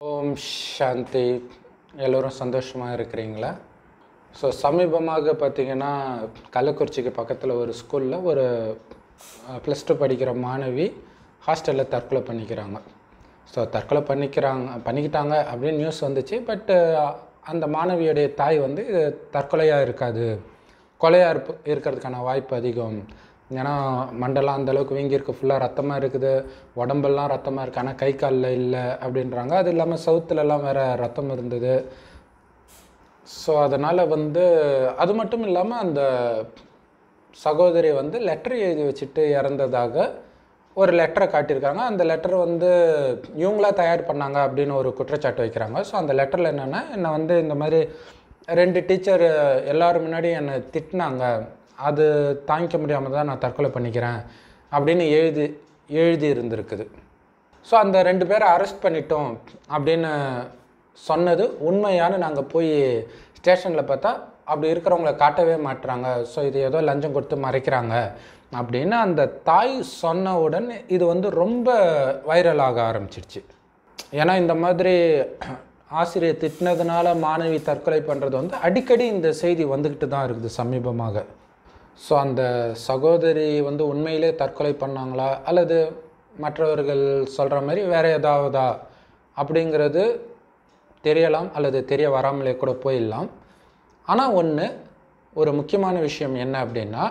ஓம் சாந்தி. எல்லோரும் சந்தோஷமாக இருக்கிறீங்களா? ஸோ சமீபமாக பார்த்திங்கன்னா கள்ளக்குறிச்சிக்கு பக்கத்தில் ஒரு ஸ்கூலில் ஒரு +2 படிக்கிற மாணவி ஹாஸ்டலில் தற்கொலை பண்ணிக்கிறாங்க. ஸோ தற்கொலை பண்ணிக்கிட்டாங்க அப்படின்னு நியூஸ் வந்துச்சு. பட்டு அந்த மாணவியுடைய தாய் வந்து இது தற்கொலையாக இருக்காது, கொலையாக இருக்கிறதுக்கான வாய்ப்பு அதிகம். ஏன்னா மண்டெல்லாம் அந்தளவுக்கு வீங்கியிருக்கு, ஃபுல்லாக ரத்தமாக இருக்குது, உடம்பெல்லாம் ரத்தமாக இருக்குது, ஆனால் கை காலில் இல்லை அப்படின்றாங்க. அது இல்லாமல் சவுத்துலலாம் வேறு ரத்தம் இருந்தது. ஸோ அதனால் வந்து அது மட்டும் இல்லாமல் அந்த சகோதரி வந்து லெட்டர் எழுதி வச்சுட்டு இறந்ததாக ஒரு லெட்டரை காட்டியிருக்காங்க. அந்த லெட்டர் வந்து இவங்களா தயார் பண்ணாங்க அப்படின்னு ஒரு குற்றச்சாட்டு வைக்கிறாங்க. ஸோ அந்த லெட்டரில் என்னென்னா, என்னை வந்து இந்த மாதிரி 2 டீச்சர் எல்லோரும் முன்னாடி என்னை திட்டினாங்க, அது தாங்கிக்க முடியாமல் தான் நான் தற்கொலை பண்ணிக்கிறேன் அப்படின்னு எழுதி இருந்திருக்குது. ஸோ அந்த 2 பேரை அரெஸ்ட் பண்ணிட்டோம் அப்படின்னு சொன்னது உண்மையான. நாங்கள் போய் ஸ்டேஷனில் பார்த்தா அப்படி இருக்கிறவங்கள காட்டவே மாட்டுறாங்க. ஸோ இது ஏதோ லஞ்சம் கொடுத்து மறைக்கிறாங்க அப்படின்னு அந்த தாய் சொன்ன உடனே இது வந்து ரொம்ப வைரலாக ஆரம்பிச்சிருச்சு. ஏன்னா இந்த மாதிரி ஆசிரியர் திட்டினதுனால மாணவி தற்கொலை பண்ணுறது வந்து அடிக்கடி இந்த செய்தி வந்துக்கிட்டு தான் இருக்குது சமீபமாக. ஸோ அந்த சகோதரி வந்து உண்மையிலே தற்கொலை பண்ணாங்களா அல்லது மற்றவர்கள் சொல்கிற மாதிரி வேறு ஏதாவதா அப்படிங்கிறது தெரியலாம், அல்லது தெரிய வராமலே கூட போயிடலாம். ஆனால் ஒரு முக்கியமான விஷயம் என்ன அப்படின்னா,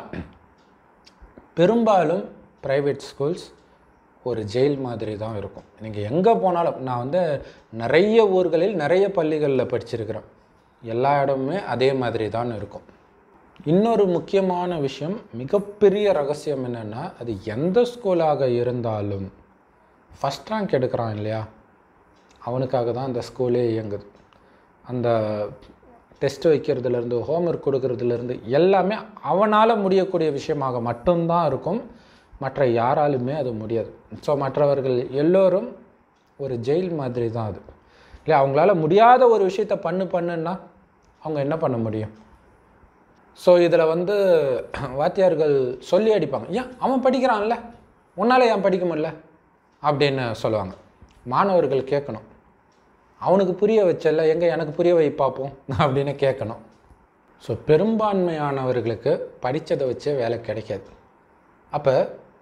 பெரும்பாலும் ப்ரைவேட் ஸ்கூல்ஸ் ஒரு ஜெயில் மாதிரி தான் இருக்கும். நீங்கள் எங்கே போனாலும், நான் வந்து நிறைய ஊர்களில் நிறைய பள்ளிகளில் படிச்சிருக்கிறேன், எல்லா இடமுமே அதே மாதிரி தான் இருக்கும். இன்னொரு முக்கியமான விஷயம், மிகப்பெரிய ரகசியம் என்னென்னா, அது எந்த ஸ்கூலாக இருந்தாலும் ஃபஸ்ட் ரேங்க் எடுக்கிறான் இல்லையா, அவனுக்காக தான் அந்த ஸ்கூலே இயங்குது. அந்த டெஸ்ட் வைக்கிறதுலேருந்து ஹோம்ஒர்க் கொடுக்கறதுலேருந்து எல்லாமே அவனால் முடியக்கூடிய விஷயமாக மட்டும்தான் இருக்கும். மற்ற யாராலுமே அது முடியாது. ஸோ மற்றவர்கள் எல்லோரும் ஒரு ஜெயில் மாதிரி தான் அது இல்லை. அவங்களால முடியாத ஒரு விஷயத்தை பண்ணுன்னா அவங்க என்ன பண்ண முடியும்? ஸோ இதில் வந்து வாத்தியார்கள் சொல்லி அடிப்பாங்க, ஏன் அவன் படிக்கிறான்ல, உன்னால் ஏன் படிக்க முடியல அப்படின்னு சொல்லுவாங்க. மாணவர்கள் கேட்கணும், அவனுக்கு புரிய வச்சல, எங்கே எனக்கு புரிய வை பார்ப்போம் அப்படின்னு கேட்கணும். ஸோ பெரும்பான்மையானவர்களுக்கு படித்ததை வச்சே வேலை கிடைக்காது. அப்போ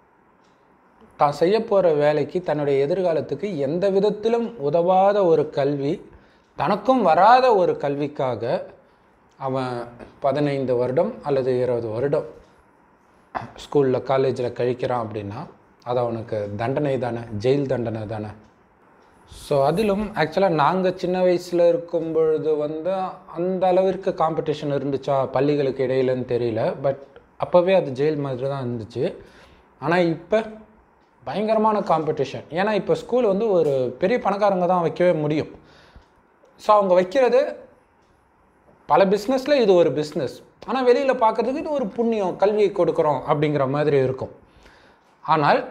தான் செய்ய போகிற வேலைக்கு, தன்னுடைய எதிர்காலத்துக்கு எந்த விதத்திலும் உதவாத ஒரு கல்வி, தனக்கும் வராத ஒரு கல்விக்காக அவன் 15 வருடம் அல்லது 20 வருடம் ஸ்கூலில் காலேஜில் கழிக்கிறான் அப்படின்னா அது அவனுக்கு தண்டனை தானே, ஜெயில் தண்டனை தானே. ஸோ அதிலும் ஆக்சுவலாக நாங்கள் சின்ன வயசில் இருக்கும் பொழுது வந்து அந்த அளவிற்கு காம்படிஷன் இருந்துச்சா பள்ளிகளுக்கு இடையிலன்னு தெரியல. பட் அப்போவே அது ஜெயில் மாதிரி தான் இருந்துச்சு. ஆனால் இப்போ பயங்கரமான காம்படிஷன். ஏன்னா இப்போ ஸ்கூல் வந்து ஒரு பெரிய பணக்காரங்க தான் வைக்கவே முடியும். ஸோ அவங்க வைக்கிறது பல பிஸ்னஸில் இது ஒரு பிஸ்னஸ். ஆனால் வெளியில் பார்க்குறதுக்கு இது ஒரு புண்ணியம், கல்வியை கொடுக்குறோம் அப்படிங்கிற மாதிரி இருக்கும். ஆனால்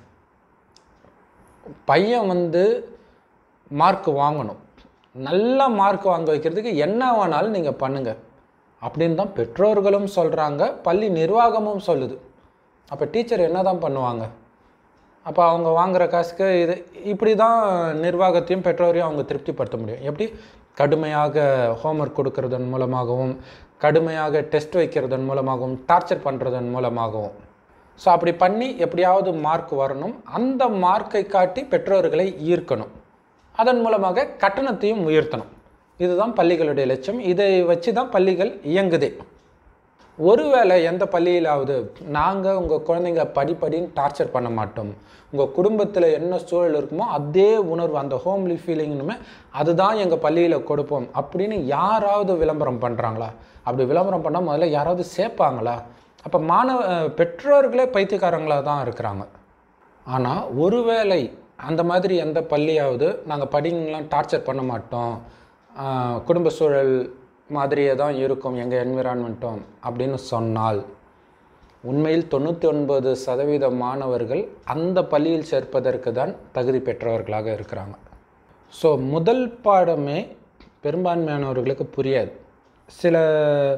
பையன் வந்து மார்க் வாங்கணும், நல்ல மார்க் வாங்க வைக்கிறதுக்கு என்ன வேணாலும் நீங்கள் பண்ணுங்கள் அப்படின்னு தான் பெற்றோர்களும் சொல்கிறாங்க, பள்ளி நிர்வாகமும் சொல்லுது. அப்போ டீச்சர் என்ன தான் பண்ணுவாங்க? அப்போ அவங்க வாங்குகிற காசுக்கு இப்படி தான் நிர்வாகத்தையும் பெற்றோரையும் அவங்க திருப்திப்படுத்த முடியும். எப்படி? கடுமையாக ஹோம்ஒர்க் கொடுக்கறதன் மூலமாகவும், கடுமையாக டெஸ்ட் வைக்கிறதன் மூலமாகவும், டார்ச்சர் பண்ணுறதன் மூலமாகவும். ஸோ அப்படி பண்ணி எப்படியாவது மார்க் வரணும், அந்த மார்க்கை காட்டி பெற்றோர்களை ஈர்க்கணும், அதன் மூலமாக கட்டணத்தையும் உயர்த்தணும். இதுதான் பள்ளிகளுடைய லட்சியம். இதை வச்சு தான் பள்ளிகள் இயங்குதே. ஒருவேளை எந்த பள்ளியிலாவது நாங்கள் உங்கள் குழந்தைங்க படின்னு டார்ச்சர் பண்ண மாட்டோம், உங்கள் குடும்பத்தில் என்ன சூழல் இருக்குமோ அதே உணர்வு, அந்த ஹோம்லி ஃபீலிங்னுமே அதுதான் எங்கள் பள்ளியில் கொடுப்போம் அப்படின்னு யாராவது விளம்பரம் பண்ணுறாங்களா? அப்படி விளம்பரம் பண்ணால் முதல்ல யாராவது சேர்ப்பாங்களா? அப்போ பெற்றோர்களே பைத்தியக்காரங்களாக தான் இருக்கிறாங்க. ஆனால் ஒருவேளை அந்த மாதிரி எந்த பள்ளியாவது நாங்கள் படிங்கலாம் டார்ச்சர் பண்ண மாட்டோம், குடும்ப சூழல் மாதிரியே தான் இருக்கும் எங்கள் என்விரான்மெண்ட்டும் அப்படின்னு சொன்னால், உண்மையில் 99% மாணவர்கள் அந்த பள்ளியில் சேர்ப்பதற்கு தான் தகுதி பெற்றவர்களாக இருக்கிறாங்க. ஸோ முதல் பாடமே பெரும்பான்மையானவர்களுக்கு புரியாது. சில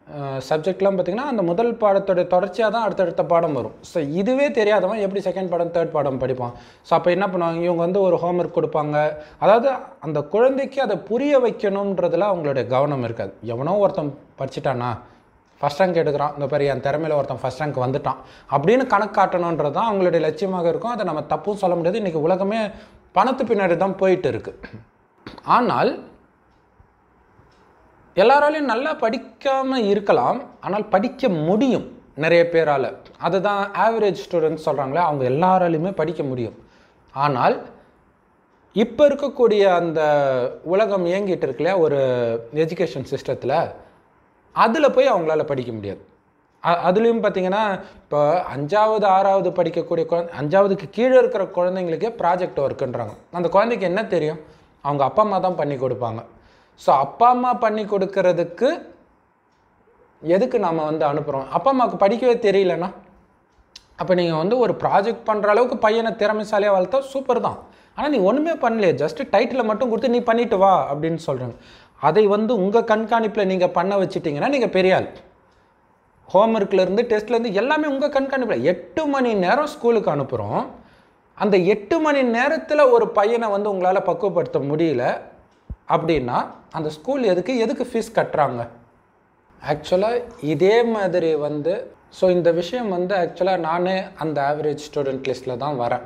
சப்ஜெக்ட்லாம் பார்த்திங்கன்னா அந்த முதல் பாடத்தோட தொடர்ச்சியாக தான் அடுத்தடுத்த பாடம் வரும். ஸோ இதுவே தெரியாதவன் எப்படி செகண்ட் பாடம் தேர்ட் பாடம் படிப்பான்? ஸோ அப்போ என்ன பண்ணுவாங்க, இவங்க வந்து ஒரு ஹோம்ஒர்க் கொடுப்பாங்க. அதாவது அந்த குழந்தைக்கு அதை புரிய வைக்கணுன்றதுல அவங்களுடைய கவனம் இருக்காது. எவனோ ஒருத்தன் படிச்சுட்டானா, ஃபஸ்ட் ரேங்க் எடுக்கிறான், இந்த பேர் என் திறமையில் ஒருத்தன் ஃபஸ்ட் ரேங்க் வந்துட்டான் அப்படின்னு கணக்கு காட்டணுன்றது தான் அவங்களுடைய லட்சியமாக இருக்கும். அதை நம்ம தப்பும் சொல்ல முடியாது. இன்றைக்கி உலகமே பணத்து பின்னாடி தான் போயிட்டு இருக்குது. ஆனால் எல்லாராலையும் நல்லா படிக்காமல் இருக்கலாம், ஆனால் படிக்க முடியும் நிறைய பேரால். அதுதான் ஆவரேஜ் ஸ்டூடெண்ட்ஸ் சொல்கிறாங்களே, அவங்க எல்லாராலையுமே படிக்க முடியும். ஆனால் இப்போ இருக்கக்கூடிய அந்த உலகம் இயங்கிட்டு இருக்கு இல்லையா, ஒரு எஜுகேஷன் சிஸ்டத்தில், அதில் போய் அவங்களால படிக்க முடியாது. அதுலேயும் பார்த்திங்கன்னா இப்போ 5வது 6வது படிக்கக்கூடிய குழந்தை, 5வதுக்கு கீழே இருக்கிற குழந்தைங்களுக்கே ப்ராஜெக்ட் ஒர்க்குன்றாங்க. அந்த குழந்தைக்கு என்ன தெரியும்? அவங்க அப்பா அம்மா தான் பண்ணி கொடுப்பாங்க. ஸோ அப்பா அம்மா பண்ணி கொடுக்கறதுக்கு எதுக்கு நம்ம வந்து அனுப்புகிறோம்? அப்பா அம்மாவுக்கு படிக்கவே தெரியலன்னா அப்போ நீங்கள் வந்து ஒரு ப்ராஜெக்ட் பண்ணுற அளவுக்கு பையனை திறமைசாலியாக வளர்த்தா சூப்பர் தான். ஆனால் நீ ஒன்றுமே பண்ணலையே, ஜஸ்ட்டு டைட்டிலை மட்டும் கொடுத்து நீ பண்ணிட்டு வா அப்படின்னு சொல்கிறாங்க. அதை வந்து உங்கள் கண்காணிப்பில் நீங்கள் பண்ண வச்சுட்டிங்கன்னா நீங்கள் பெரிய ஆள். ஹோம்ஒர்க்லேருந்து டெஸ்ட்லேருந்து எல்லாமே உங்கள் கண்காணிப்பில். 8 மணி நேரம் ஸ்கூலுக்கு அனுப்புகிறோம். அந்த 8 மணி நேரத்தில் ஒரு பையனை வந்து உங்களால் பக்குவப்படுத்த முடியல அப்படின்னா அந்த ஸ்கூல் எதுக்கு ஃபீஸ் கட்டுறாங்க? ஆக்சுவலாக இதே மாதிரி வந்து ஸோ இந்த விஷயம் வந்து ஆக்சுவலாக நானே அந்த ஆவரேஜ் ஸ்டூடெண்ட் லிஸ்ட்டில் தான் வரேன்.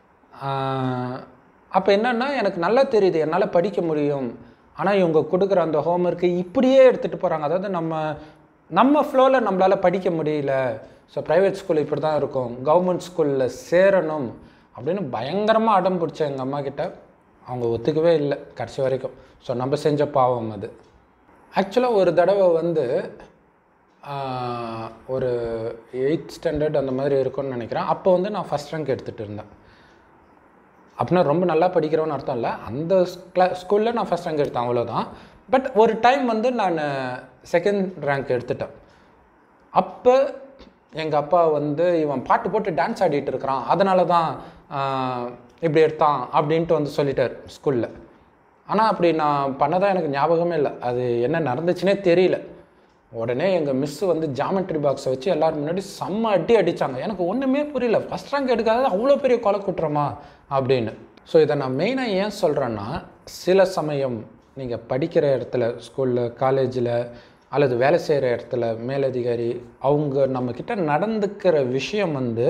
அப்போ என்னென்னா எனக்கு நல்லா தெரியுது என்னால் படிக்க முடியும், ஆனால் இவங்க கொடுக்குற அந்த ஹோம்ஒர்க்கு இப்படியே எடுத்துகிட்டு போகிறாங்க. அதாவது நம்ம ஃப்ளோவில் நம்மளால் படிக்க முடியல. ஸோ ப்ரைவேட் ஸ்கூல் இப்படி தான் இருக்கும், கவர்மெண்ட் ஸ்கூலில் சேரணும் அப்படின்னு பயங்கரமாக அடம் பிடிச்சேன் எங்கள் அம்மா கிட்ட. அவங்க ஒத்துக்கவே இல்லை கடைசி வரைக்கும். ஸோ நம்ம செஞ்ச பாவம் அது. ஆக்சுவலாக ஒரு தடவை வந்து ஒரு 8th ஸ்டாண்டர்ட் அந்த மாதிரி இருக்கும்னு நினைக்கிறேன். அப்போ வந்து நான் ஃபஸ்ட் ரேங்க் எடுத்துகிட்டு இருந்தேன். அப்படின்னா ரொம்ப நல்லா படிக்கிறோன்னு அர்த்தம் இல்லை, அந்த ஸ்கூலில் நான் ஃபஸ்ட் ரேங்க் எடுத்தேன், அவ்வளோதான். பட் ஒரு டைம் வந்து நான் செகண்ட் ரேங்க் எடுத்துட்டேன். அப்போ எங்கள் அப்பா வந்து இவன் பாட்டு போட்டு டான்ஸ் ஆடிட்டு இருக்கிறான், அதனால தான் இப்படி எடுத்தான் அப்படின்ட்டு வந்து சொல்லிட்டார் ஸ்கூலில். ஆனால் அப்படி நான் பண்ணதான் எனக்கு ஞாபகமே இல்லை, அது என்ன நடந்துச்சுன்னே தெரியல. உடனே எங்கள் மிஸ்ஸு வந்து ஜாமெட்ரி பாக்ஸை வச்சு எல்லோரும் முன்னாடி செம்ம அடித்தாங்க. எனக்கு ஒன்றுமே புரியல, ஃபஸ்ட் ரேங்க் எடுக்காத அவ்வளோ பெரிய கொலை குற்றமா அப்படின்னு. ஸோ இதை நான் மெயினாக ஏன் சொல்கிறேன்னா, சில சமயம் நீங்கள் படிக்கிற இடத்துல, ஸ்கூலில், காலேஜில் அல்லது வேலை செய்கிற இடத்துல மேலதிகாரி அவங்க நம்மக்கிட்ட நடந்துக்கிற விஷயம் வந்து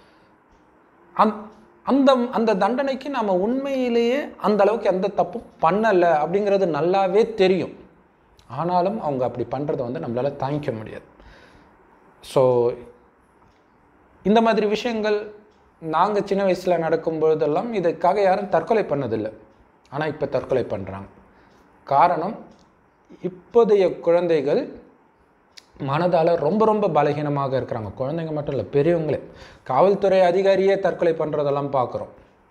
அந்த அந்த தண்டனைக்கு நம்ம உண்மையிலேயே அந்த அளவுக்கு எந்த தப்பும் பண்ணலை அப்படிங்கிறது நல்லாவே தெரியும். ஆனாலும் அவங்க அப்படி பண்ணுறதை வந்து நம்மளால் தாங்கிக்க முடியாது. ஸோ இந்த மாதிரி விஷயங்கள் நாங்கள் சின்ன வயசில் நடக்கும்பொழுதெல்லாம் இதுக்காக யாரும் தற்கொலை பண்ணதில்லை. ஆனால் இப்போ தற்கொலை பண்ணுறாங்க. காரணம், இப்போதைய குழந்தைகள் மனதால் ரொம்ப ரொம்ப பலகீனமாக இருக்கிறாங்க. குழந்தைங்க மட்டும் இல்லை, பெரியவங்களே. காவல்துறை அதிகாரியே தற்கொலை பண்ணுறதெல்லாம் பார்க்குறோம்.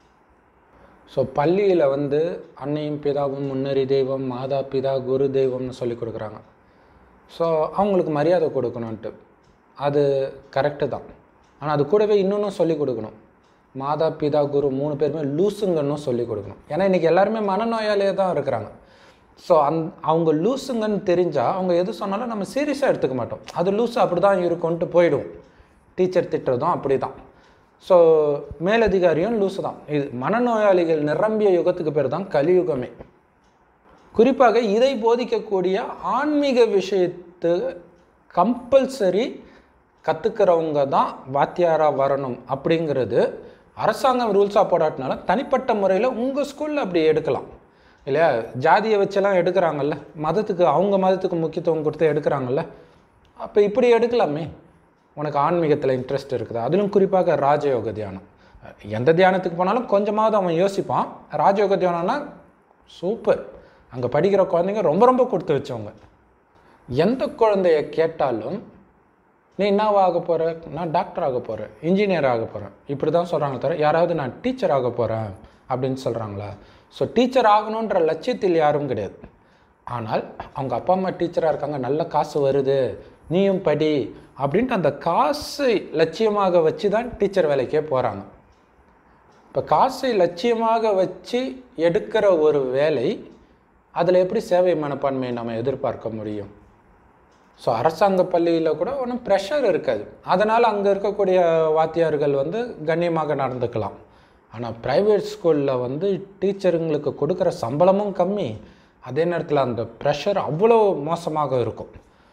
ஸோ பள்ளியில் வந்து அன்னையும் பிதாவும் முன்னறி தெய்வம், மாதா பிதா குரு தெய்வம்னு சொல்லி கொடுக்குறாங்க. ஸோ அவங்களுக்கு மரியாதை கொடுக்கணுன்ட்டு, அது கரெக்டு தான். ஆனால் அது கூடவே இன்னொன்றும் சொல்லி கொடுக்கணும். மாதா பிதா குரு 3 பேருமே லூசுங்கன்னு சொல்லி கொடுக்கணும். ஏன்னா இன்றைக்கி எல்லாருமே மனநோயாலே தான் இருக்கிறாங்க. ஸோ அவங்க லூஸுங்கன்னு தெரிஞ்சால் அவங்க எது சொன்னாலும் நம்ம சீரியஸாக எடுத்துக்க மாட்டோம். அது லூஸு அப்படி தான் இருக்கும்ன்ட்டு போயிடுவோம். டீச்சர் திட்டுறதும் அப்படி தான். ஸோ மேலதிகாரியும் லூஸு தான். இது மனநோயாளிகள் நிரம்பிய யுகத்துக்கு பேர் தான் கலியுகமே. குறிப்பாக இதை போதிக்கக்கூடிய ஆன்மீக விஷயத்து கம்பல்சரி கற்றுக்கிறவங்க தான் வாத்தியாராக வரணும் அப்படிங்கிறது அரசாங்கம் ரூல்ஸாக போடாட்டினால தனிப்பட்ட முறையில் உங்கள் ஸ்கூலில் அப்படி எடுக்கலாம் இல்லையா? ஜாதியை வச்செல்லாம் எடுக்கிறாங்கல்ல, மதத்துக்கு அவங்க மதத்துக்கு முக்கியத்துவம் கொடுத்து எடுக்கிறாங்கல்ல, அப்போ இப்படி எடுக்கலாமே. உனக்கு ஆன்மீகத்தில் இன்ட்ரெஸ்ட் இருக்குது, அதிலும் குறிப்பாக ராஜயோக தியானம். எந்த தியானத்துக்கு போனாலும் கொஞ்சமாவது அவன் யோசிப்பான். ராஜயோக தியானம்னா சூப்பர். அங்கே படிக்கிற குழந்தைங்க ரொம்ப ரொம்ப கொடுத்து வச்சவங்க. எந்த குழந்தைய கேட்டாலும் நீ என்னவா ஆக போகிற, நான் டாக்டர் ஆக போகிறேன், இன்ஜினியர் ஆக போகிறேன், இப்படி தான் சொல்கிறாங்க தவிர யாராவது நான் டீச்சர் ஆக போகிறேன் அப்படின்னு சொல்கிறாங்களா? ஸோ டீச்சர் ஆகணுன்ற லட்சியத்தில் யாரும் கிடையாது. ஆனால் அவங்க அப்பா அம்மா டீச்சராக இருக்காங்க, நல்ல காசு வருது, நீயும் படி அப்படின்ட்டு அந்த காசு லட்சியமாக வச்சு தான் டீச்சர் வேலைக்கே போகிறாங்க. இப்போ காசை லட்சியமாக வச்சு எடுக்கிற ஒரு வேலை, அதில் எப்படி சேவை மனப்பான்மையை நம்ம எதிர்பார்க்க முடியும்? ஸோ அரசாங்க பள்ளியில் கூட ஒன்றும் ப்ரெஷர் இருக்காது. அதனால் அங்கே இருக்கக்கூடிய வாத்தியார்கள் வந்து கண்ணியமாக நடந்துக்கலாம். ஆனால் ப்ரைவேட் ஸ்கூலில் வந்து டீச்சருங்களுக்கு கொடுக்குற சம்பளமும் கம்மி, அதே நேரத்தில் அந்த ப்ரெஷர் அவ்வளோ மோசமாக இருக்கும்.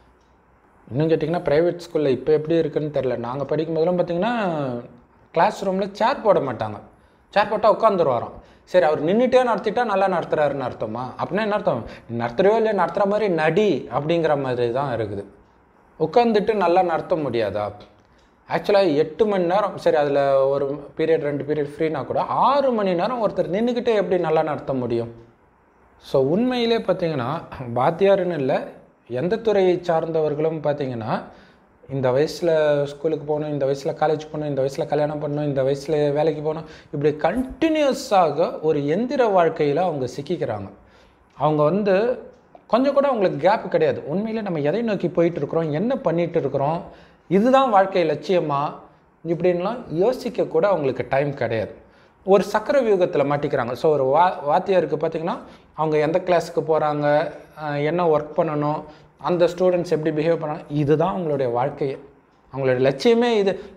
இன்னும் கேட்டிங்கன்னா ப்ரைவேட் ஸ்கூலில் இப்போ எப்படி இருக்குதுன்னு தெரில. நாங்கள் படிக்கும் போதெல்லாம் பார்த்திங்கன்னா கிளாஸ் ரூமில் சேர் போட மாட்டாங்க. சேர் போட்டால் உட்காந்துருவாராம். சரி, அவர் நின்றுட்டே நடத்திட்டா நல்லா நடத்துகிறாருன்னு அர்த்தமா? அப்படின்னா என்ன அர்த்தம்? நடத்துகிறவே இல்லை, நடத்துகிற மாதிரி நடி அப்படிங்கிற மாதிரி தான் இருக்குது. உட்காந்துட்டு நல்லா நடத்த முடியாதா? ஆக்சுவலாக 8 மணி நேரம், சரி அதில் ஒரு பீரியட் 2 பீரியட் ஃப்ரீனா கூட 6 மணி நேரம் ஒருத்தர் நின்றுக்கிட்டே எப்படி நல்லா நடத்த முடியும்? ஸோ உண்மையிலே பார்த்திங்கன்னா வாத்தியாருன்னு இல்லை, எந்த துறையை சார்ந்தவர்களும் பார்த்திங்கன்னா இந்த வயசில் ஸ்கூலுக்கு போகணும், இந்த வயசில் காலேஜ் போகணும், இந்த வயசில் கல்யாணம் பண்ணணும், இந்த வயசில் வேலைக்கு போகணும், இப்படி கண்டினியூஸாக ஒரு எந்திர வாழ்க்கையில் அவங்க சிக்கிக்கிறாங்க. அவங்க வந்து கொஞ்சம் கூட அவங்களுக்கு கேப் கிடையாது. உண்மையிலே நம்ம எதை நோக்கி போயிட்டுருக்குறோம், என்ன பண்ணிகிட்டு இருக்கிறோம், இதுதான் வாழ்க்கை லட்சியமா, இப்படின்லாம் யோசிக்க கூட அவங்களுக்கு டைம் கிடையாது. ஒரு சக்கர வியூகத்தில் மாட்டிக்கிறாங்க. ஸோ ஒரு வாத்தியாருக்கு பார்த்திங்கன்னா அவங்க எந்த கிளாஸுக்கு போகிறாங்க, என்ன ஒர்க் பண்ணணும், அந்த ஸ்டூடெண்ட்ஸ் எப்படி பிஹேவ் பண்ணாங்க, இதுதான் அவங்களுடைய வாழ்க்கையே. அவங்களுடைய லட்சியமே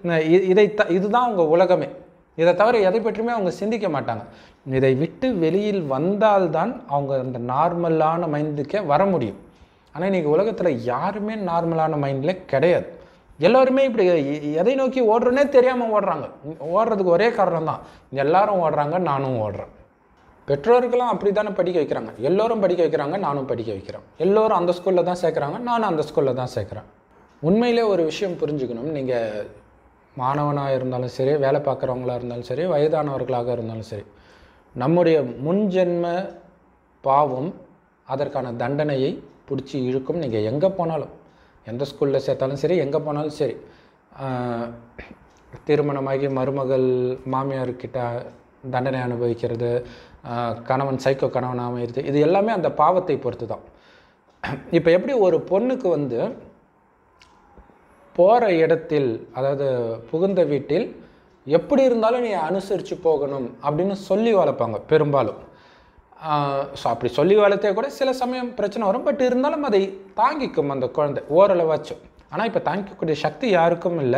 இதுதான் அவங்க உலகமே. இதை தவிர எதை பற்றியுமே அவங்க சிந்திக்க மாட்டாங்க. இதை விட்டு வெளியில் வந்தால்தான் அவங்க அந்த நார்மலான மைண்டுக்கே வர முடியும். ஆனால் இன்றைக்கி உலகத்தில் யாருமே நார்மலான மைண்டில் கிடையாது. எல்லோருமே இப்படி எதை நோக்கி ஓடுறோன்னே தெரியாமல் ஓடுறாங்க. ஓடுறதுக்கு ஒரே காரணம் தான், எல்லாரும் ஓடுறாங்க, நானும் ஓடுறேன். பெற்றோர்களும் அப்படி தானே படிக்க வைக்கிறாங்க. எல்லோரும் படிக்க வைக்கிறாங்க, நானும் படிக்க வைக்கிறேன். எல்லோரும் அந்த ஸ்கூலில் தான் சேர்க்குறாங்க, நானும் அந்த ஸ்கூலில் தான் சேர்க்குறேன். உண்மையிலே ஒரு விஷயம் புரிஞ்சுக்கணும். நீங்கள் மாணவனாக இருந்தாலும் சரி, வேலை பார்க்குறவங்களாக இருந்தாலும் சரி, வயதானவர்களாக இருந்தாலும் சரி, நம்முடைய முன்ஜென்ம பாவம் அதற்கான தண்டனையை பிடிச்சி இழுக்கும். நீங்கள் எங்கே போனாலும், எந்த ஸ்கூலில் சேர்த்தாலும் சரி, எங்கே போனாலும் சரி, திருமணமாகி மருமகள் மாமியார்கிட்ட தண்டனை அனுபவிக்கிறது, கணவன் சைக்கோ கணவன் அமைகிறது, இது எல்லாமே அந்த பாவத்தை பொறுத்து தான். இப்போ எப்படி ஒரு பொண்ணுக்கு வந்து போகிற இடத்தில், அதாவது புகுந்த வீட்டில் எப்படி இருந்தாலும் நீ அனுசரித்து போகணும் அப்படின்னு சொல்லி வளர்ப்பாங்க பெரும்பாலும். ஸோ அப்படி சொல்லி வளர்த்தே கூட சில சமயம் பிரச்சனை வரும். பட் இருந்தாலும் அதை தாங்கிக்கும் அந்த குழந்தை ஓரளவாச்சும். ஆனால் இப்போ தாங்கிக்கக்கூடிய சக்தி யாருக்கும் இல்லை.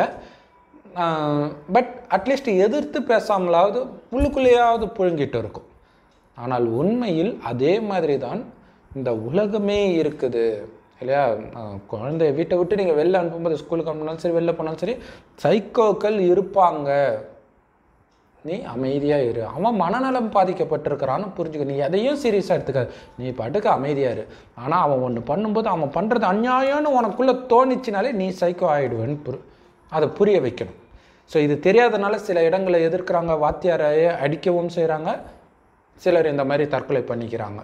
பட் அட்லீஸ்ட் எதிர்த்து பேசாமலாவது உள்ளுக்குள்ளேயாவது புழுங்கிட்டு இருக்கும். ஆனால் உண்மையில் அதே மாதிரி தான் இந்த உலகமே இருக்குது இல்லையா? குழந்தைய வீட்டை விட்டு நீங்கள் வெளில அனுப்பும்போது, ஸ்கூலுக்கு அனுப்பினாலும் சரி, வெளில போனாலும் சரி, சைக்கோக்கள் இருப்பாங்க. நீ அமைதியாக இரு. அவன் மனநலம் பாதிக்கப்பட்டிருக்கிறான்னு புரிஞ்சுக்க. நீ எதையும் சீரியஸாக எடுத்துக்காது, நீ பாட்டுக்கு அமைதியாக இரு. ஆனால் அவன் ஒன்று பண்ணும்போது அவன் பண்ணுறது அநியாயம்னு உனக்குள்ளே தோணிச்சினாலே நீ சைக்கோ ஆகிடுவேன்னு அதை புரிய வைக்கணும். ஸோ இது தெரியாதனால சில இடங்களை எதிர்க்கிறாங்க, வாத்தியாரையே அடிக்கவும் செய்கிறாங்க, சிலர் இந்த மாதிரி தற்கொலை பண்ணிக்கிறாங்க.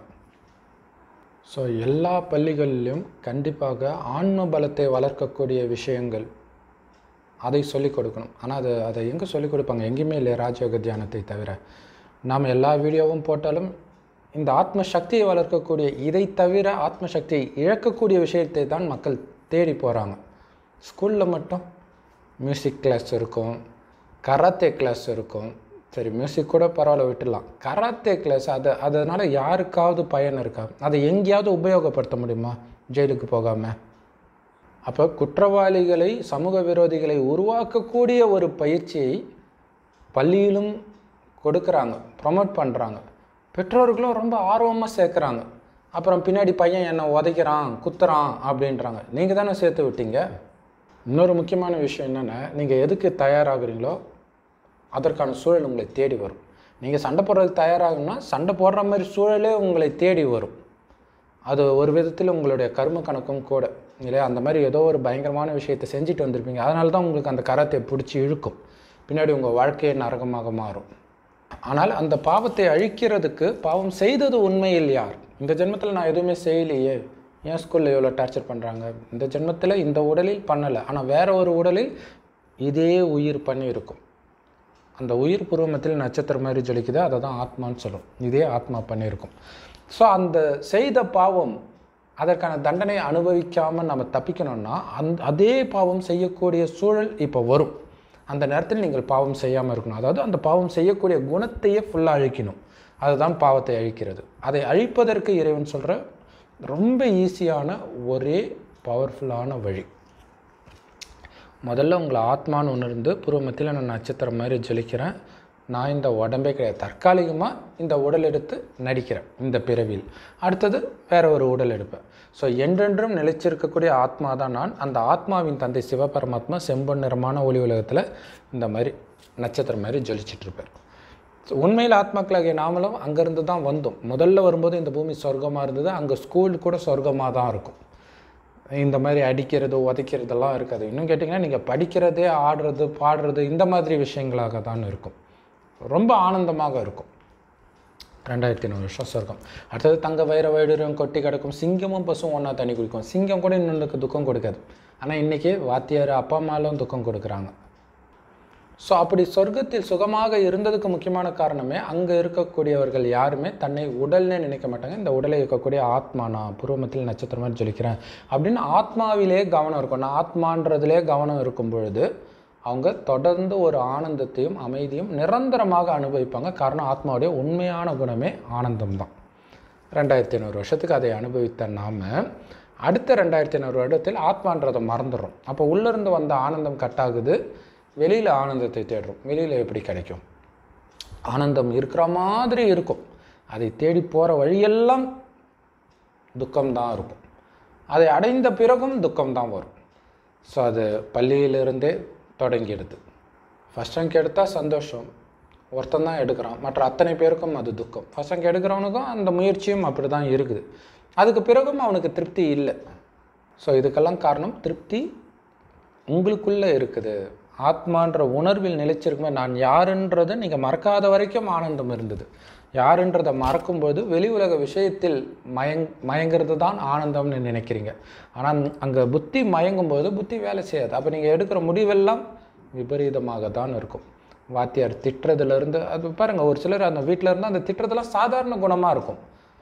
ஸோ எல்லா பள்ளிகளிலும் கண்டிப்பாக ஆன்ம பலத்தை வளர்க்கக்கூடிய விஷயங்கள் அதை சொல்லிக் கொடுக்கணும். ஆனால் அதை எங்கே சொல்லிக் கொடுப்பாங்க? எங்கேயுமே இல்லை, ராஜயோக தியானத்தை தவிர. நாம் எல்லா வீடியோவும் போட்டாலும் இந்த ஆத்ம சக்தியை வளர்க்கக்கூடிய, இதை தவிர ஆத்ம சக்தியை இழக்கக்கூடிய விஷயத்தை தான் மக்கள் தேடி போகிறாங்க. ஸ்கூலில் மட்டும் மியூசிக் கிளாஸ் இருக்கும், கராத்தே கிளாஸ் இருக்கும். சரி, மியூசிக் கூட பரவாயில்ல, விட்டுடலாம். கராத்தே கிளாஸ் அதனால் யாருக்காவது பயன் இருக்கா? அதை எங்கேயாவது உபயோகப்படுத்த முடியுமா ஜெயிலுக்கு போகாமல்? அப்போ குற்றவாளிகளை, சமூக விரோதிகளை உருவாக்கக்கூடிய ஒரு பயிற்சியை பள்ளியிலும் கொடுக்குறாங்க, ப்ரொமோட் பண்ணுறாங்க. பெற்றோர்களும் ரொம்ப ஆர்வமாக சேர்க்குறாங்க. அப்புறம் பின்னாடி பையன் என்னை உதைக்கிறான், குத்துறான் அப்படின்றாங்க. நீங்கள் தானே சேர்த்து விட்டீங்க. இன்னொரு முக்கியமான விஷயம் என்னென்னா, நீங்கள் எதுக்கு தயாராகிறீங்களோ அதற்கான சூழல் உங்களை தேடி வரும். நீங்கள் சண்டை போடுறதுக்கு தயாராகுன்னா சண்டை போடுற மாதிரி சூழலே உங்களை தேடி வரும். அது ஒரு விதத்தில் உங்களுடைய கர்ம கணக்கும் கூட இல்லையா? அந்த மாதிரி ஏதோ ஒரு பயங்கரமான விஷயத்தை செஞ்சுட்டு வந்திருப்பீங்க. அதனால தான் உங்களுக்கு அந்த கரத்தை பிடிச்சி இழுக்கும். பின்னாடி உங்கள் வாழ்க்கையை நரகமாக மாறும். ஆனால் அந்த பாவத்தை அழிக்கிறதுக்கு, பாவம் செய்தது உண்மையில் யார்? இந்த ஜென்மத்தில் நான் எதுவுமே செய்யலையே, ஏன் ஸ்கூலில் எவ்வளோ டார்ச்சர் பண்ணுறாங்க? இந்த ஜென்மத்தில் இந்த உடலில் பண்ணலை, ஆனால் வேறு ஒரு உடலில் இதே உயிர் பண்ணி இருக்கும். அந்த உயிர் பூர்வமத்தில் நட்சத்திரம் மாதிரி ஜொலிக்குது, அதை தான் ஆத்மான்னு சொல்லும். இதே ஆத்மா பண்ணியிருக்கும். ஸோ அந்த செய்த பாவம், அதற்கான தண்டனை அனுபவிக்காமல் நம்ம தப்பிக்கணும்னா அதே பாவம் செய்யக்கூடிய சூழல் இப்போ வரும். அந்த நேரத்தில் நீங்கள் பாவம் செய்யாமல் இருக்கணும். அதாவது அந்த பாவம் செய்யக்கூடிய குணத்தையே ஃபுல்லாக அழிக்கணும். அதுதான் பாவத்தை அழிக்கிறது. அதை அழிப்பதற்கு இறைவன் சொல்கிற ரொம்ப ஈஸியான ஒரே பவர்ஃபுல்லான வழி. முதல்ல உங்களை ஆத்மான்னு உணர்ந்து பூர்வமத்தில் நான் நட்சத்திரம் மாதிரி ஜொலிக்கிறேன், நான் இந்த உடம்பே கிடையாது, தற்காலிகமாக இந்த உடல் எடுத்து நடிக்கிறேன் இந்த பிறவியில், அடுத்தது வேறு ஒரு உடல் எடுப்பேன். ஸோ என்றென்றும் நிலைச்சிருக்கக்கூடிய ஆத்மா தான் நான். அந்த ஆத்மாவின் தந்தை சிவபரமாத்மா செம்பொன் நிறமான ஒளி உலகத்தில் இந்த மாதிரி நட்சத்திரம் மாதிரி ஜொலிச்சிட்ருப்பார். ஸோ உண்மையில் ஆத்மாக்களாகிய நாமளும் அங்கேருந்து தான் வந்தோம். முதல்ல வரும்போது இந்த பூமி சொர்க்கமாக இருந்தது, அங்கே ஸ்கூல் கூட சொர்க்கமாக தான் இருக்கும். இந்த மாதிரி அடிக்கிறது உதைக்கிறதெல்லாம் இருக்காது. இன்னும் கேட்டிங்கன்னா நீங்கள் படிக்கிறதே ஆடுறது பாடுறது இந்த மாதிரி விஷயங்களாக தான் இருக்கும். ரொம்ப ஆனந்தமாக இருக்கும். 2500 வருஷம் சொர்க்கம். அடுத்தது தங்க வைர வைடூரியம் கொட்டி கிடக்கும், சிங்கமும் பசுவும் ஒன்றா தண்ணி குடிக்கும். சிங்கம் கூட இன்னொன்றுக்கு துக்கம் கொடுக்காது. ஆனால் இன்றைக்கி வாத்தியார் அப்பா அம்மாலும் துக்கம் கொடுக்குறாங்க. ஸோ அப்படி சொர்க்கத்தில் சுகமாக இருந்ததுக்கு முக்கியமான காரணமே அங்கே இருக்கக்கூடியவர்கள் யாருமே தன்னை உடல்னே நினைக்க மாட்டாங்க. இந்த உடலை இருக்கக்கூடிய ஆத்மா, நான் பூர்வமத்தில் நட்சத்திரம் மாதிரி ஜொலிக்கிறேன் அப்படின்னு ஆத்மாவிலே கவனம் இருக்கும். நான் ஆத்மான்றதுலே கவனம் இருக்கும் பொழுது அவங்க தொடர்ந்து ஒரு ஆனந்தத்தையும் அமைதியும் நிரந்தரமாக அனுபவிப்பாங்க. காரணம் ஆத்மாவுடைய உண்மையான குணமே ஆனந்தம்தான். 2500 வருஷத்துக்கு அதை அனுபவித்த நாம் அடுத்த 2500 வருடத்தில் ஆத்மான்றதை மறந்துடுறோம். அப்போ உள்ளிருந்து வந்த ஆனந்தம் கட்டாகுது, வெளியில் ஆனந்தத்தை தேடுறோம். வெளியில் எப்படி கிடைக்கும்? ஆனந்தம் இருக்கிற மாதிரி இருக்கும், அதை தேடி போகிற வழியெல்லாம் துக்கம்தான் இருக்கும். அதை அடைந்த பிறகும் துக்கம்தான் வரும். ஸோ அது பள்ளியிலிருந்தே தொடங்கிடுது. ஃபஸ்ட் ரேங்க் எடுத்தால் சந்தோஷம், ஒருத்தன் தான் எடுக்கிறான், மற்ற அத்தனை பேருக்கும் அது துக்கம். ஃபஸ்ட் ரேங்க் எடுக்கிறவனுக்கும் அந்த முயற்சியும் அப்படி தான் இருக்குது. அதுக்கு பிறகும் அவனுக்கு திருப்தி இல்லை. ஸோ இதுக்கெல்லாம் காரணம் திருப்தி உங்களுக்குள்ளே இருக்குது. ஆத்மான்ற உணர்வில் நிலைச்சிருக்குமே, நான் யாருன்றதை நீங்கள் மறக்காத வரைக்கும் ஆனந்தம் இருந்தது. யாருன்றதை மறக்கும்போது வெளி உலக விஷயத்தில் மயங்கிறது தான் ஆனந்தம்னு நினைக்கிறீங்க. ஆனால் அங்கே புத்தி மயங்கும்போது புத்தி வேலை செய்யாது. அப்போ நீங்கள் எடுக்கிற முடிவெல்லாம் விபரீதமாக தான் இருக்கும். வாத்தியார் திட்டுறதுலேருந்து அது பாருங்கள், ஒரு சிலர் அந்த வீட்டில் இருந்து அந்த திட்டுறதுலாம் சாதாரண குணமாக இருக்கும்.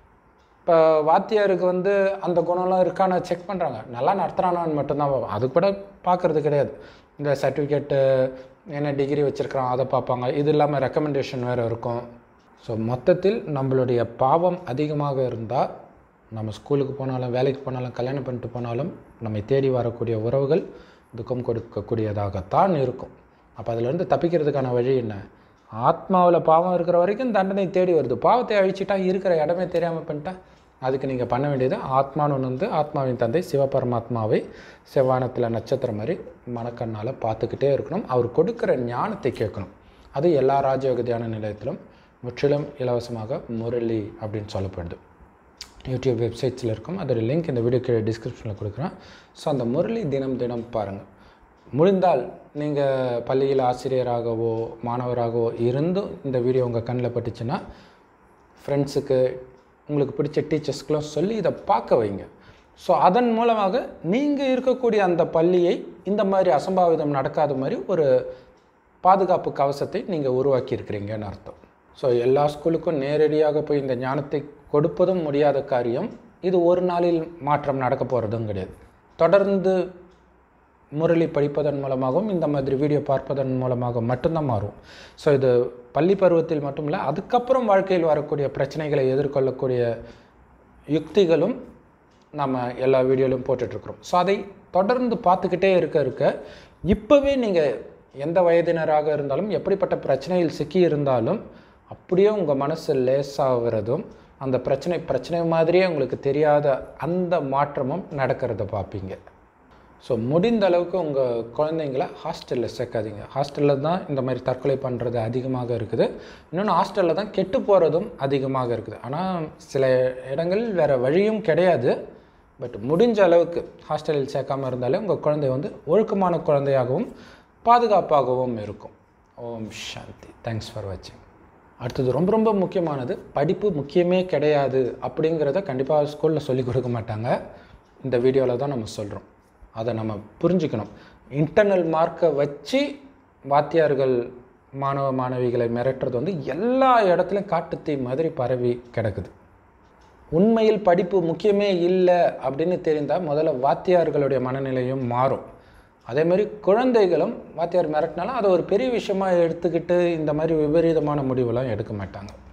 இப்போ வாத்தியாருக்கு அந்த குணம்லாம் இருக்கான்னு செக் பண்ணுறாங்க, நல்லா நடத்துகிறானான்னு மட்டும்தான் பார்ப்போம். அது கூட பார்க்குறது கிடையாது. இந்த சர்டிஃபிகேட்டு என்ன டிகிரி வச்சுருக்கிறான் அதை பார்ப்பாங்க. இது இல்லாமல் ரெக்கமெண்டேஷன் வேறு இருக்கும். ஸோ மொத்தத்தில் நம்மளுடைய பாவம் அதிகமாக இருந்தால் நம்ம ஸ்கூலுக்கு போனாலும் வேலைக்கு போனாலும் கல்யாணம் பண்ணிட்டு போனாலும் நம்மை தேடி வரக்கூடிய உறவுகள் துக்கம் கொடுக்கக்கூடியதாகத்தான் இருக்கும். அப்போ அதிலேருந்து தப்பிக்கிறதுக்கான வழி என்ன? ஆத்மாவில் பாவம் இருக்கிற வரைக்கும் தண்டனை தேடி வருது. பாவத்தை அழிச்சிட்டா இருக்கிற இடமே தெரியாமல் பண்ணிட்டா அதுக்கு நீங்கள் பண்ண வேண்டியது ஆத்மான்னு ஆத்மாவின் தந்தை சிவபரமாத்மாவை செவ்வானத்தில் நட்சத்திரம் மாதிரி மனக்கண்ணால் பார்த்துக்கிட்டே இருக்கணும். அவர் கொடுக்குற ஞானத்தை கேட்கணும். அது எல்லா ராஜயோக தியான நிலையத்திலும் முற்றிலும் இலவசமாக முரளி அப்படின்னு சொல்லப்படுது. யூடியூப் வெப்சைட்ஸில் இருக்கும். அதோட லிங்க் இந்த வீடியோ கீழே டிஸ்கிரிப்ஷனில் கொடுக்குறேன். ஸோ அந்த முரளி தினம் பாருங்கள். முடிந்தால் நீங்கள் பள்ளியில் ஆசிரியராகவோ மாணவராகவோ இருந்தும் இந்த வீடியோ உங்கள் கண்ணில் பட்டுச்சுன்னா ஃப்ரெண்ட்ஸுக்கு உங்களுக்கு பிடிச்ச டீச்சர்ஸ்க்கெலாம் சொல்லி இதை பார்க்க வைங்க. ஸோ அதன் மூலமாக நீங்கள் இருக்கக்கூடிய அந்த பள்ளியை இந்த மாதிரி அசம்பாவிதம் நடக்காத மாதிரி ஒரு பாதுகாப்பு கவசத்தை நீங்கள் உருவாக்கி இருக்கிறீங்கன்னு அர்த்தம். ஸோ எல்லா ஸ்கூலுக்கும் நேரடியாக போய் இந்த ஞானத்தை கொடுப்பதும் முடியாத காரியம். இது ஒரு நாளில் மாற்றம் நடக்க போகிறதும் கிடையாது. தொடர்ந்து முரளி படிப்பதன் மூலமாகவும் இந்த மாதிரி வீடியோ பார்ப்பதன் மூலமாக மட்டும்தான் மாறும். ஸோ இது பள்ளி பருவத்தில் மட்டும் இல்லை, அதுக்கப்புறம் வாழ்க்கையில் வரக்கூடிய பிரச்சனைகளை எதிர்கொள்ளக்கூடிய யுக்திகளும் நம்ம எல்லா வீடியோலையும் போட்டுட்ருக்குறோம். ஸோ அதை தொடர்ந்து பார்த்துக்கிட்டே இருக்க இப்போவே நீங்கள் எந்த வயதினராக இருந்தாலும் எப்படிப்பட்ட பிரச்சனையில் சிக்கி இருந்தாலும் அப்படியே உங்கள் மனசு லேசாகிறதும் அந்த பிரச்சனை மாதிரியே உங்களுக்கு தெரியாத அந்த மாற்றமும் நடக்கிறத பார்ப்பீங்க. ஸோ முடிந்த அளவுக்கு உங்கள் குழந்தைங்கள ஹாஸ்டலில் சேர்க்காதீங்க. ஹாஸ்டலில் தான் இந்த மாதிரி தற்கொலை பண்ணுறது அதிகமாக இருக்குது. இன்னொன்று ஹாஸ்டலில் தான் கெட்டு போகிறதும் அதிகமாக இருக்குது. ஆனால் சில இடங்களில் வேறு வழியும் கிடையாது. பட் முடிஞ்ச அளவுக்கு ஹாஸ்டலில் சேர்க்காமல் இருந்தாலே உங்கள் குழந்தை ஒழுக்கமான குழந்தையாகவும் பாதுகாப்பாகவும் இருக்கும். ஓம் சாந்தி. தேங்க்ஸ் ஃபார் வாட்சிங். அடுத்தது ரொம்ப முக்கியமானது, படிப்பு முக்கியமே கிடையாது அப்படிங்கிறத கண்டிப்பாக ஸ்கூலில் சொல்லிக் கொடுக்க மாட்டாங்க. இந்த வீடியோவில் தான் நம்ம சொல்கிறோம். அதை நம்ம புரிஞ்சுக்கணும். இன்டர்னல் மார்க்கை வச்சு வாத்தியார்கள் மாணவ மாணவிகளை மிரட்டுறது எல்லா இடத்துலையும் காட்டுத்தீ மாதிரி பரவி கிடக்குது. உண்மையில் படிப்பு முக்கியமே இல்லை அப்படின்னு தெரிந்தால் முதல்ல வாத்தியார்களுடைய மனநிலையும் மாறும். அதேமாதிரி குழந்தைகளும் வாத்தியார் மிரட்டினாலும் அதை ஒரு பெரிய விஷயமாக எடுத்துக்கிட்டு இந்த மாதிரி விபரீதமான முடிவெல்லாம் எடுக்க மாட்டாங்க.